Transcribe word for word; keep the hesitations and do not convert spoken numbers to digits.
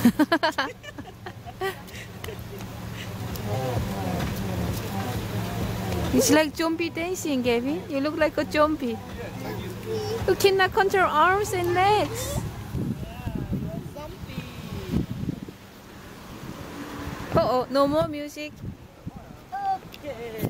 It's like zombie dancing, Gavin. You look like a zombie. You cannot control arms and legs. Uh oh, no more music. Okay.